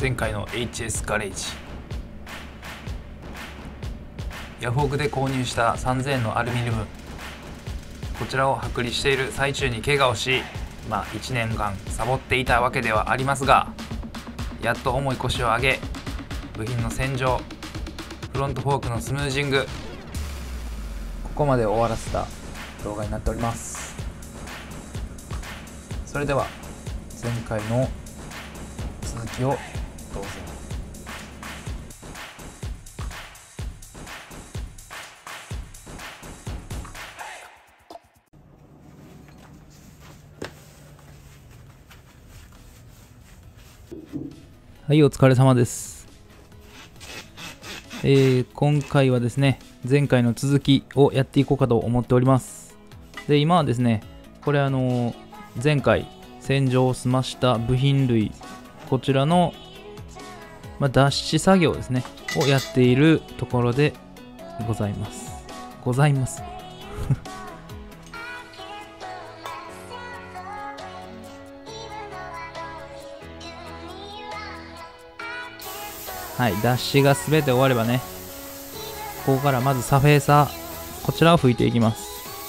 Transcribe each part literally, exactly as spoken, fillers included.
前回の エイチエス ガレージ、ヤフオクで購入したさんぜんえんのアルミニウム、こちらを剥離している最中に怪我をし、まあいちねんかんサボっていたわけではありますが、やっと重い腰を上げ、部品の洗浄、フロントフォークのスムージング、ここまで終わらせた動画になっております。それでは前回の続きをどうぞ。はい、お疲れ様です。えー、今回はですね、前回の続きをやっていこうかと思っております。で、今はですね、これあのー、前回洗浄を済ました部品類、こちらの、まあ、脱脂作業ですね、をやっているところでございます。ございます。はい、脱脂がすべて終わればね、ここからまずサフェーサー、こちらを拭いていきます。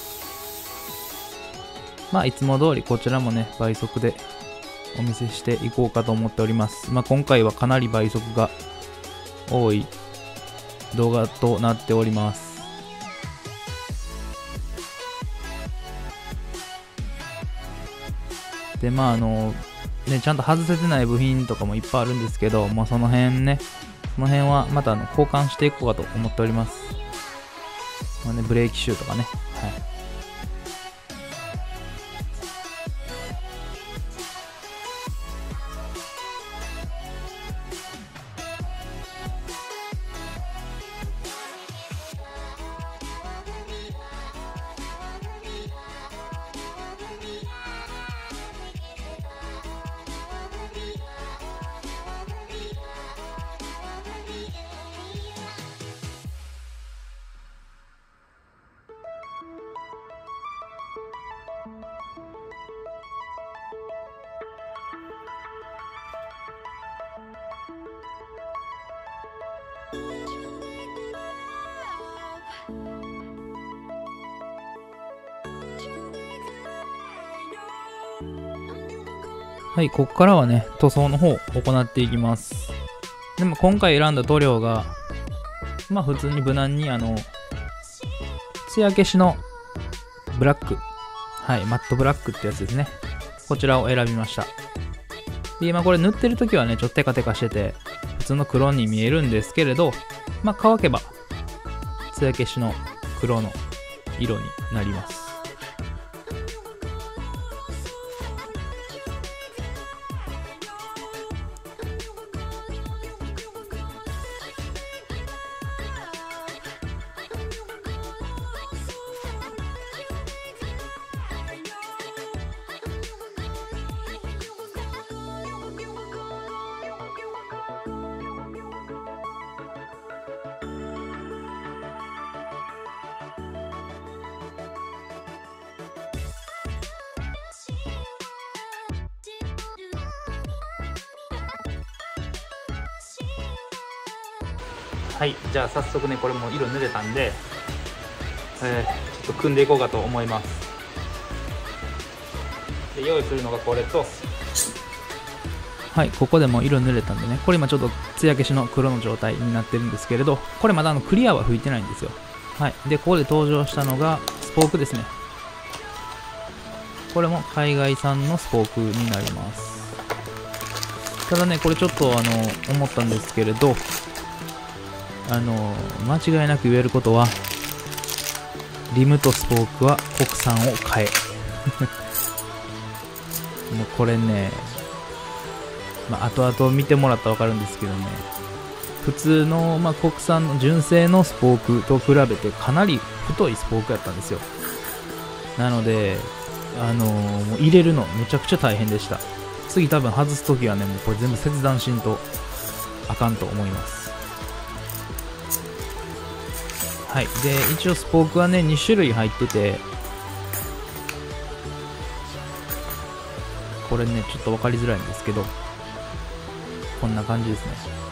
まあいつも通りこちらもね、倍速でお見せしていこうかと思っております。まあ今回はかなり倍速が多い動画となっております。で、まああの、ね、ちゃんと外せてない部品とかもいっぱいあるんですけど、まあ、その辺ね、その辺はまたあの交換していこうかと思っております。まあね、ブレーキシューとかね。はい。はい、ここからはね、塗装の方を行っていきます。でも今回選んだ塗料が、まあ普通に無難にあの、艶消しのブラック。はい、マットブラックってやつですね。こちらを選びました。で、今これ塗ってる時はね、ちょっとテカテカしてて、普通の黒に見えるんですけれど、まあ乾けば、艶消しの黒の色になります。はい、じゃあ早速ね、これも色塗れたんで、えー、ちょっと組んでいこうかと思います。で、用意するのがこれと、はい、ここでも色塗れたんでね、これ今ちょっと艶消しの黒の状態になってるんですけれど、これまだあのクリアは拭いてないんですよ。はい、で、ここで登場したのがスポークですね。これも海外産のスポークになります。ただね、これちょっとあの思ったんですけれど、あの間違いなく言えることは、リムとスポークは国産を買え。もうこれね、まあ、後々見てもらったら分かるんですけどね、普通の、まあ、国産の純正のスポークと比べてかなり太いスポークやったんですよ。なので、あのー、もう入れるのめちゃくちゃ大変でした。次多分外すときはね、もうこれ全部切断しんとあかんと思います。はい。で、一応スポークはね、に種類入ってて、これね、ちょっと分かりづらいんですけど、 こんな感じですね。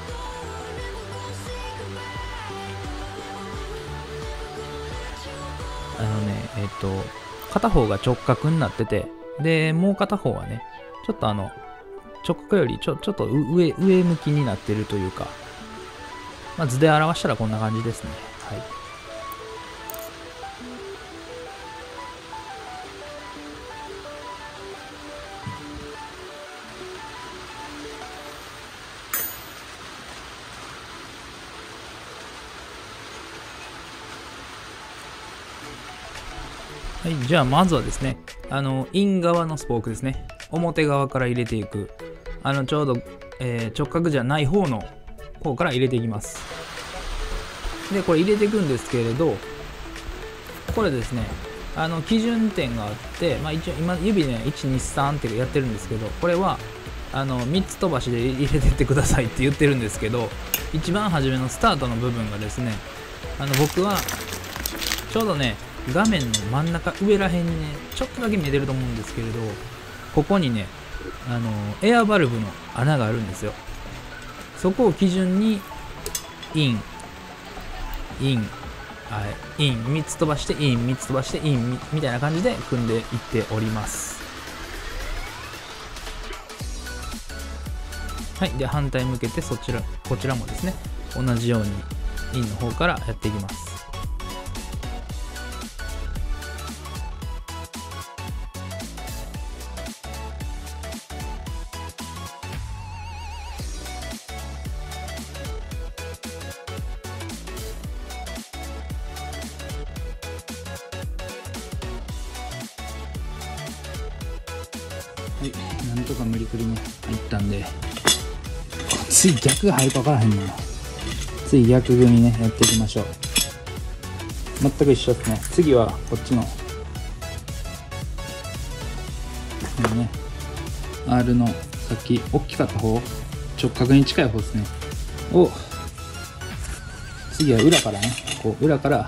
あのねえっと片方が直角になってて、でもう片方はねちょっとあの直角よりちょちょっと上上向きになってるというか、まあ、図で表したらこんな感じですね。はい。はい、じゃあまずはですね、あの、イン側のスポークですね。表側から入れていく。あの、ちょうど、えー、直角じゃない方の方から入れていきます。で、これ入れていくんですけれど、これですね、あの、基準点があって、まあ一応今、指ね、いち、に、さんってやってるんですけど、これは、あの、みっつ飛ばしで入れてってくださいって言ってるんですけど、一番初めのスタートの部分がですね、あの、僕は、ちょうどね、画面の真ん中上らへんにねちょっとだけ見えてると思うんですけれど、ここにねあのエアバルブの穴があるんですよ。そこを基準にインインはいインみっつ飛ばしてインみっつ飛ばしてイン み, みたいな感じで組んでいっております。はい。で反対向けてそちらこちらもですね同じようにインの方からやっていきます。はい、なんとか無理くりに入ったんで、つい逆が入るか分からへんな。つい逆組ねやっていきましょう。全く一緒ですね。次はこっちのこのね R のさっき大きかった方、直角に近い方ですねを、次は裏からねこう裏から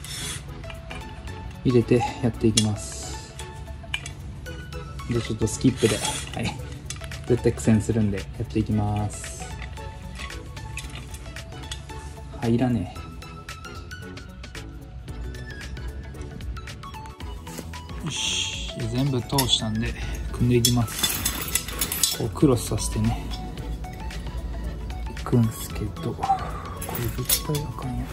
入れてやっていきます。でちょっとスキップで、はい、絶対苦戦するんでやっていきます。入らねえ。よし、全部通したんで組んでいきます。こうクロスさせてねいくんすけど、これ絶対あかんやな。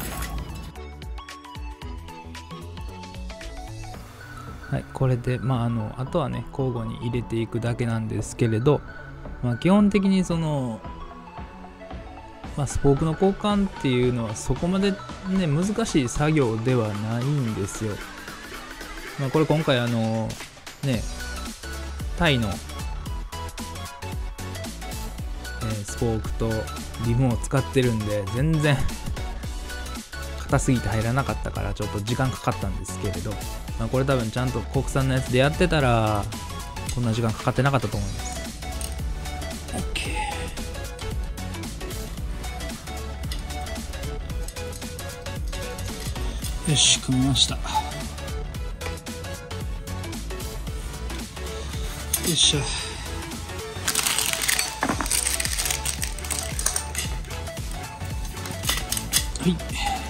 はい、これで、まあ、あのあとはね交互に入れていくだけなんですけれど、まあ、基本的にその、まあ、スポークの交換っていうのはそこまで、ね、難しい作業ではないんですよ。まあ、これ今回あのねタイの、えー、スポークとリムを使ってるんで全然硬すぎて入らなかったからちょっと時間かかったんですけれど、まあ、これ多分ちゃんと国産のやつでやってたらこんな時間かかってなかったと思います。 OK。 よし組みました。よいしょ。はい。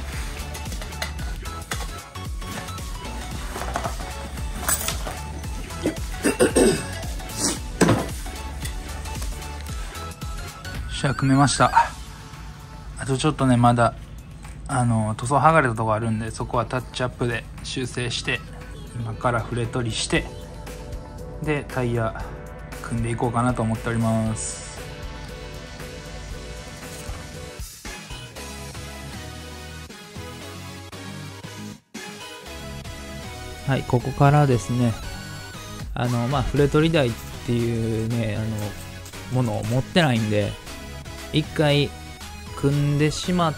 じゃあ組めました。あとちょっとねまだあの塗装剥がれたとこあるんで、そこはタッチアップで修正して今からフレ取りしてでタイヤ組んでいこうかなと思っております。はい、ここからですねあのまあフレ取り台っていうねあのものを持ってないんで一回組んでしまって、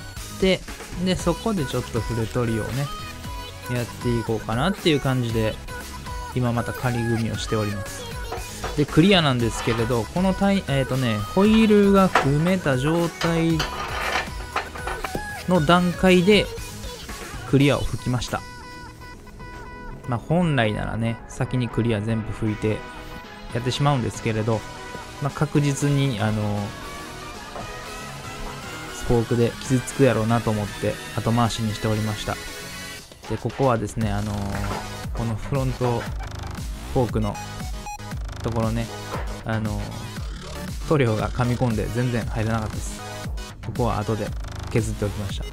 でそこでちょっとフレ取りをねやっていこうかなっていう感じで今また仮組みをしております。でクリアなんですけれど、このタイえっ、ー、とねホイールが組めた状態の段階でクリアを吹きました。まあ本来ならね先にクリア全部吹いてやってしまうんですけれど、まあ、確実にあのフォークで傷つくやろうなと思って後回しにしておりました。でここはですね、あのー、このフロントフォークのところね、あのー、塗料が噛み込んで全然入らなかったです。ここは後で削っておきました。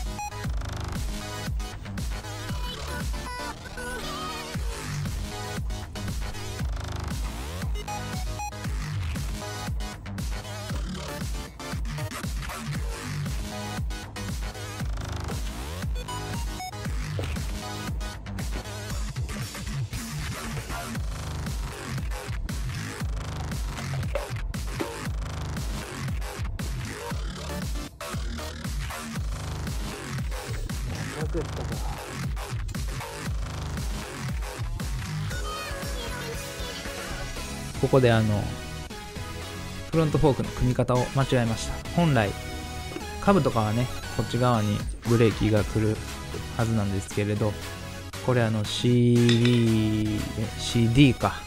ここであのフロントフォークの組み方を間違えました。本来カブとかはねこっち側にブレーキが来るはずなんですけれど、これあの シーディー シーディー か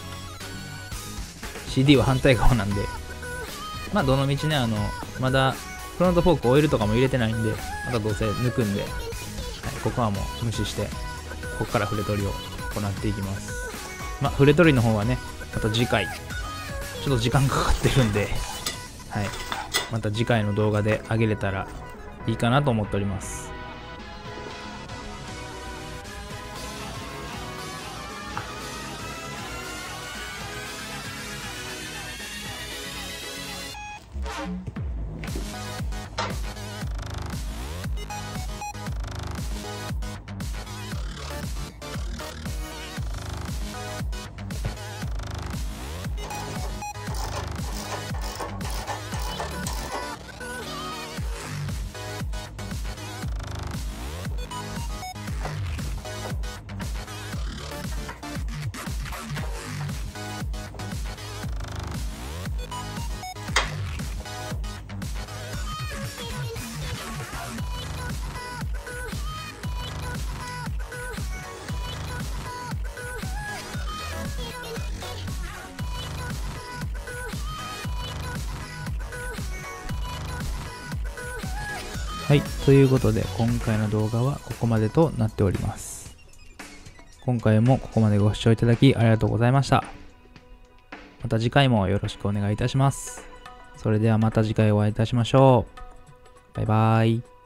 シーディー は反対側なんで、まあどのみちね、あのまだフロントフォークオイルとかも入れてないんで、またどうせ抜くんで、はい、ここはもう無視してここから触れ取りを行っていきます。まあ触れ取りの方はね、また次回ちょっと時間かかってるんで、はい、また次回の動画で上げれたらいいかなと思っております。はい、ということで今回の動画はここまでとなっております。今回もここまでご視聴いただきありがとうございました。また次回もよろしくお願いいたします。それではまた次回お会いいたしましょう。バイバーイ。